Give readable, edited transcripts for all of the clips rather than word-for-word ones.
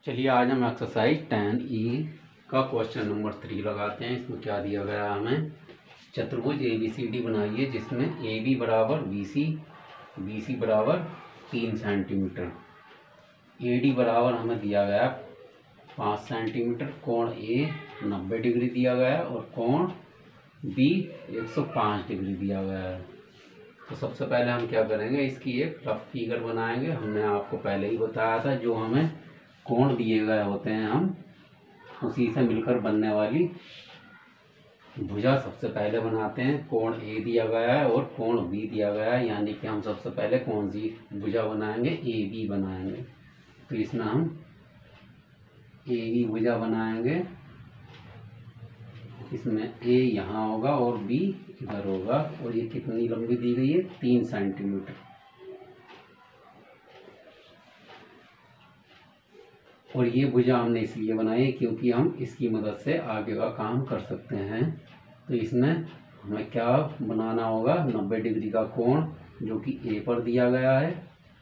चलिए आज हम एक्सरसाइज 10E का क्वेश्चन नंबर 3 लगाते हैं। इसमें क्या दिया गया है हमें, चतुर्भुज ABCD बनाइए जिसमें AB बराबर BC बराबर 3 सेंटीमीटर, AD बराबर हमें दिया गया 5 सेंटीमीटर, कोण A 90 डिग्री दिया गया और कोण B 105 डिग्री दिया गया है। तो सबसे पहले हम क्या करेंगे, इसकी एक रफ फिगर बनाएंगे। हमने आपको पहले ही बताया था जो हमें कोण दिए गए होते हैं हम उसी से मिलकर बनने वाली भुजा सबसे पहले बनाते हैं। कोण A दिया गया है और कोण B दिया गया है, यानी कि हम सबसे पहले कौन सी भुजा बनाएंगे, AB बनाएंगे। तो इसमें हम AB भुजा बनाएंगे। इसमें A यहाँ होगा और B इधर होगा और ये कितनी लंबी दी गई है, 3 सेंटीमीटर। और ये भुजा हमने इसलिए बनाई है क्योंकि हम इसकी मदद से आगे का काम कर सकते हैं। तो इसमें हमें क्या बनाना होगा, 90 डिग्री का कोण जो कि A पर दिया गया है।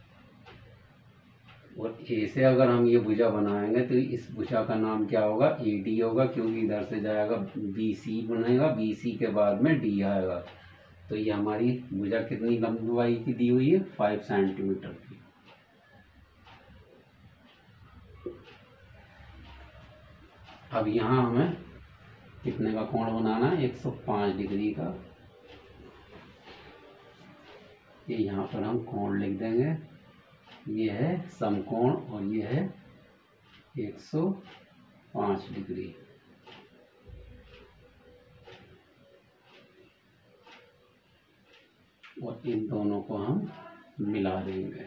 और A से अगर हम ये भुजा बनाएंगे तो इस भुजा का नाम क्या होगा, AD होगा, क्योंकि इधर से जाएगा BC बनेगा, BC के बाद में D आएगा। तो ये हमारी भुजा कितनी लंबाई की दी हुई है, 5 सेंटीमीटर की। अब यहाँ हमें कितने का कोण बनाना है, 105 डिग्री का। ये यहाँ पर हम कोण लिख देंगे, ये है समकोण और ये है 105 डिग्री। और इन दोनों को हम मिला देंगे।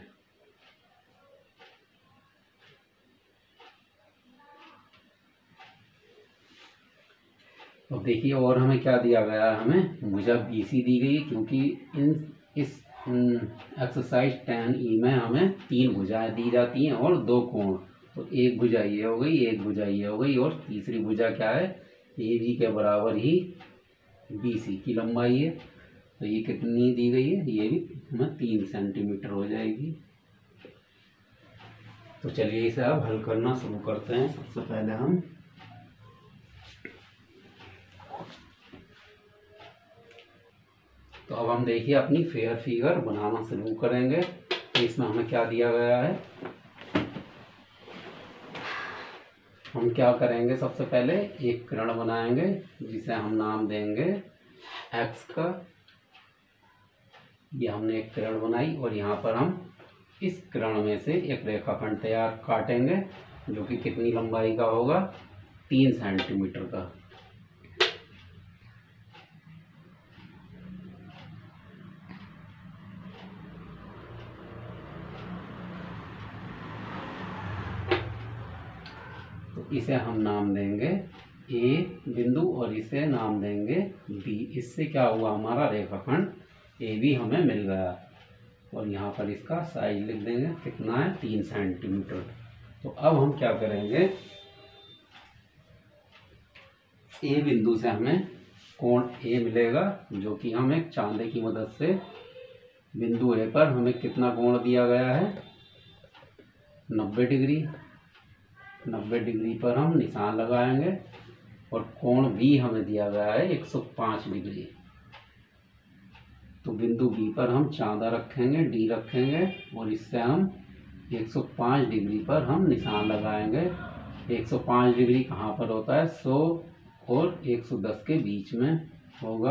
तो देखिए और हमें क्या दिया गया है, हमें भुजा BC दी गई है क्योंकि इस एक्सरसाइज 10E में हमें 3 भुजाएं दी जाती हैं और 2 कोण। तो एक भुजा ये हो गई, एक भुजा ये हो गई और तीसरी भुजा क्या है, AB के बराबर ही BC की लंबाई है। तो ये कितनी दी गई है, ये भी हमें 3 सेंटीमीटर हो जाएगी। तो चलिए इसे अब हल करना शुरू करते हैं। सबसे पहले हम तो अब हम देखिए अपनी फेयर फिगर बनाना शुरू करेंगे। तो इसमें हमें क्या दिया गया है, हम क्या करेंगे, सबसे पहले एक किरण बनाएंगे जिसे हम नाम देंगे X का। ये हमने एक किरण बनाई और यहाँ पर हम इस किरण में से एक रेखाखंड काटेंगे जो कि कितनी लंबाई का होगा, 3 सेंटीमीटर का। तो इसे हम नाम देंगे A बिंदु और इसे नाम देंगे B। इससे क्या हुआ, हमारा रेखाखंड AB हमें मिल गया। और यहाँ पर इसका साइज लिख देंगे, कितना है, 3 सेंटीमीटर। तो अब हम क्या करेंगे, A बिंदु से हमें कोण A मिलेगा जो कि हम एक चांदे की मदद से बिंदु A पर हमें कितना कोण दिया गया है, 90 डिग्री। 90 डिग्री पर हम निशान लगाएंगे और कोण B हमें दिया गया है 105 डिग्री। तो बिंदु B पर हम चांदा रखेंगे, D रखेंगे और इससे हम 105 डिग्री पर हम निशान लगाएंगे। 105 डिग्री कहाँ पर होता है, 100 और 110 के बीच में होगा।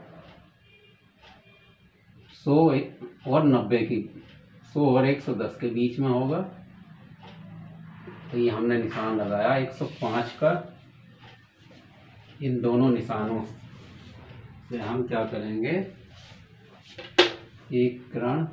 100 और 90 की 100 और 110 के बीच में होगा। तो ये हमने निशान लगाया 105 का। इन दोनों निशानों से हम क्या करेंगे, एक किरण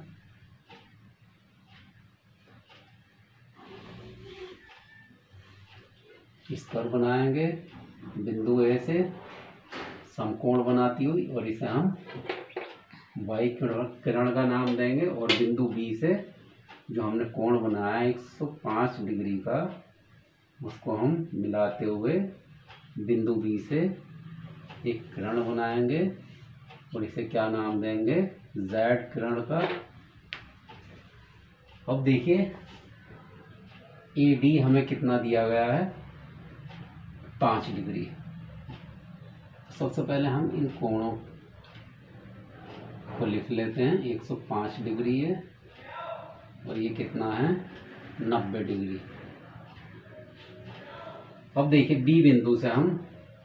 इस पर बनाएंगे बिंदु A से समकोण बनाती हुई, और इसे हम Y किरण का नाम देंगे। और बिंदु B से जो हमने कोण बनाया है 105 डिग्री का, उसको हम मिलाते हुए बिंदु B से एक किरण बनाएंगे और इसे क्या नाम देंगे, Z किरण का। अब देखिए ए डी हमें कितना दिया गया है, 5 डिग्री। सबसे पहले हम इन कोणों को लिख लेते हैं। 105 डिग्री है और ये कितना है, 90 डिग्री। अब देखिए बी बिंदु से हम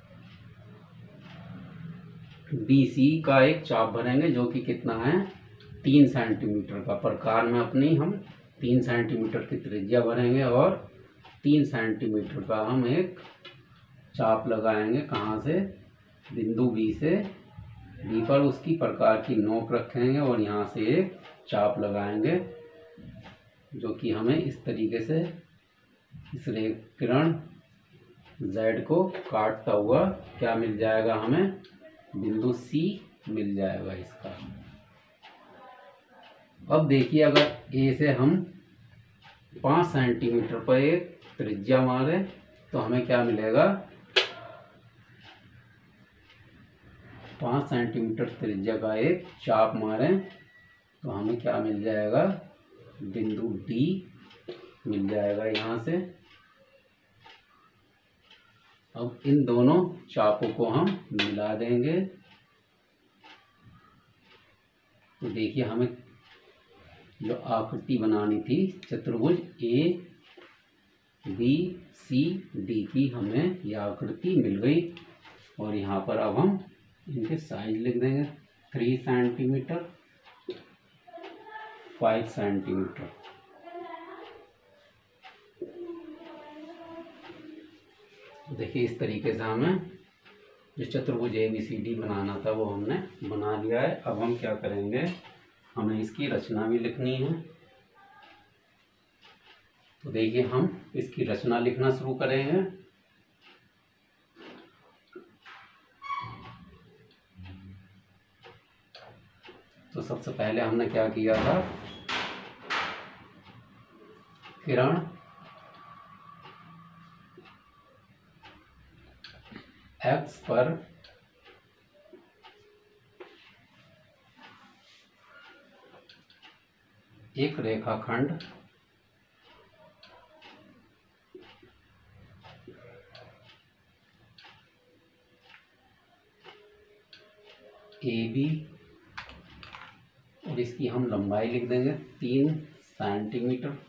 बी सी का एक चाप भरेंगे जो कि कितना है, 3 सेंटीमीटर का। प्रकार में अपनी हम 3 सेंटीमीटर की त्रिज्या भरेंगे और 3 सेंटीमीटर का हम एक चाप लगाएंगे। कहाँ से, बिंदु बी से बी पर उसकी प्रकार की नोक रखेंगे और यहाँ से एक चाप लगाएंगे जो कि हमें इस तरीके से इस किरण Z को काटता हुआ क्या मिल जाएगा, हमें बिंदु C मिल जाएगा इसका। अब देखिए अगर A से हम 5 सेंटीमीटर पर एक त्रिज्या मारे तो हमें क्या मिलेगा, 5 सेंटीमीटर त्रिज्या का एक चाप मारें तो हमें क्या मिल जाएगा, बिंदु D मिल जाएगा यहाँ से। अब इन दोनों चापों को हम मिला देंगे तो देखिए हमें जो आकृति बनानी थी चतुर्भुज ए बी सी डी की, हमें यह आकृति मिल गई। और यहाँ पर अब हम इनके साइज लिख देंगे, 3 सेंटीमीटर 5 सेंटीमीटर। देखिए इस तरीके से हमें जो चतुर्भुज ABCD बनाना था वो हमने बना लिया है। अब हम क्या करेंगे, हमें इसकी रचना भी लिखनी है। तो देखिए हम इसकी रचना लिखना शुरू करेंगे। तो सबसे पहले हमने क्या किया था, किरण X पर एक रेखाखंड AB और इसकी हम लंबाई लिख देंगे 3 सेंटीमीटर।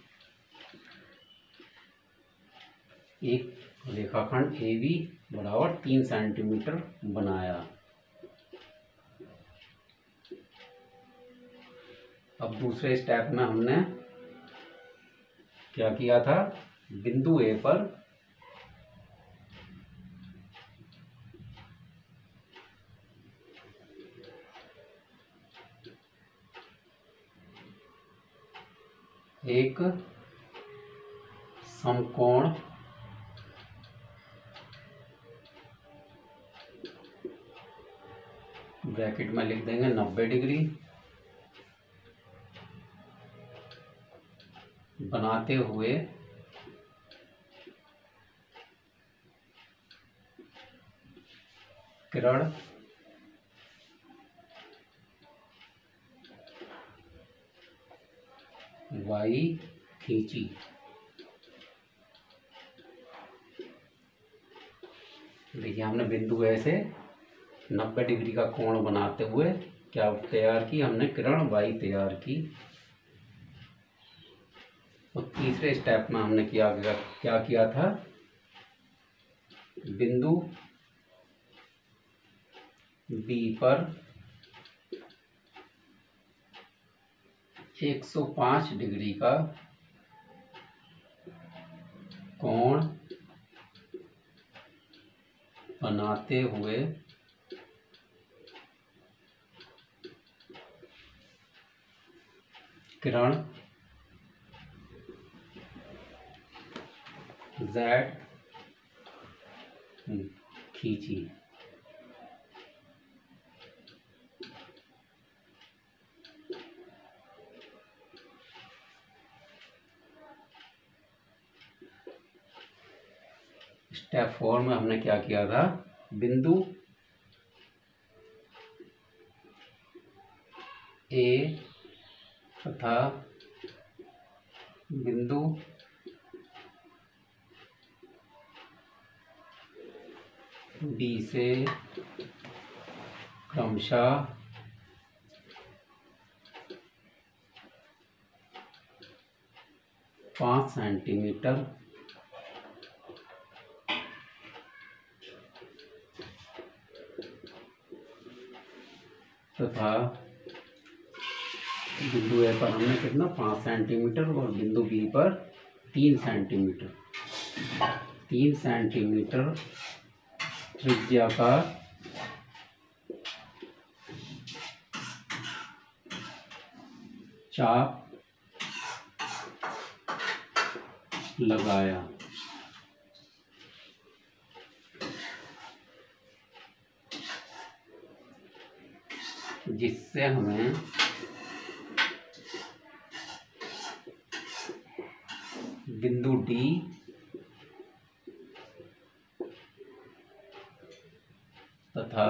एक रेखाखंड AB बराबर 3 सेंटीमीटर बनाया। अब दूसरे स्टेप में हमने क्या किया था, बिंदु A पर एक समकोण ब्रैकेट में लिख देंगे 90 डिग्री बनाते हुए किरण Y खींची। देखिए हमने बिंदु A से 90 डिग्री का कोण बनाते हुए क्या तैयार की, हमने किरण Y तैयार की। और तीसरे स्टेप में हमने क्या किया था, बिंदु B पर 105 डिग्री का कोण बनाते हुए किरण Z खींची। स्टेप 4 में हमने क्या किया था, बिंदु A तथा बिंदु डी से क्रमशः 5 सेंटीमीटर तथा बिंदु ए पर हमने कितना 5 सेंटीमीटर और बिंदु बी पर 3 सेंटीमीटर 3 सेंटीमीटर त्रिज्या का चाप लगाया। जिससे हमें बिंदु डी तथा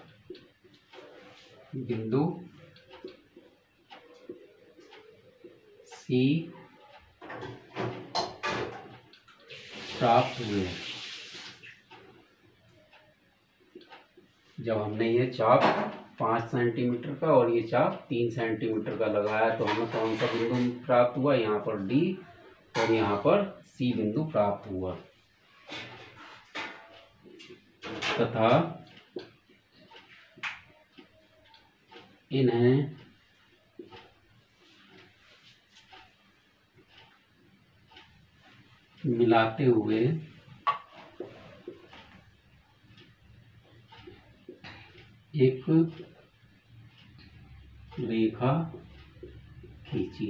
बिंदु सी प्राप्त हुए। जब हमने ये चाप 5 सेंटीमीटर का और ये चाप 3 सेंटीमीटर का लगाया तो हमें कौन सा बिंदु प्राप्त हुआ? यहाँ पर डी और यहाँ पर सी बिंदु प्राप्त हुआ। तथा इन्हें मिलाते हुए एक रेखा खींची।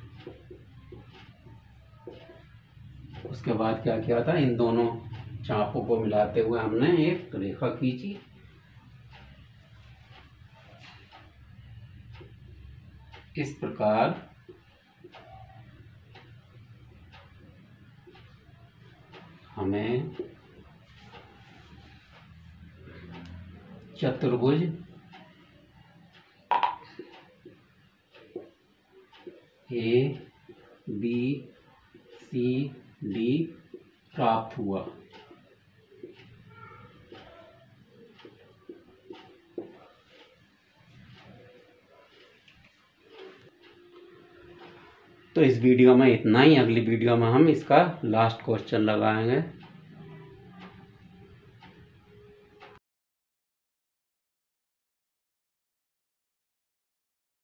उसके बाद क्या किया था? इन दोनों चापों को मिलाते हुए हमने एक रेखा खींची। इस प्रकार हमें चतुर्भुज ए बी सी डी प्राप्त हुआ। तो इस वीडियो में इतना ही। अगली वीडियो में हम इसका लास्ट क्वेश्चन लगाएंगे।